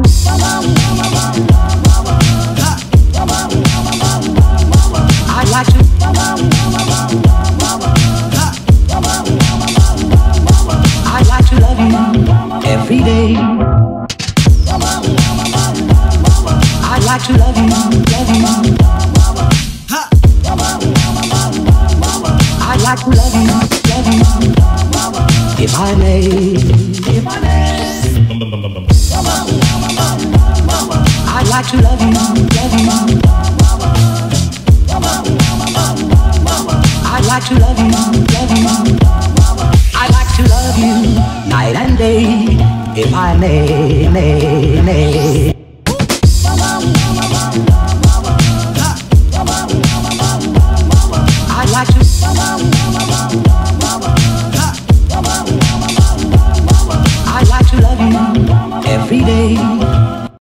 I'd like to. I'd like to love you every day. I'd like to love you, love you. I'd like to love you, love you. If I may, if I may. I'd like to love you, love you. I'd like to love you, love you. I'd like to love you night and day, if I may, may, may.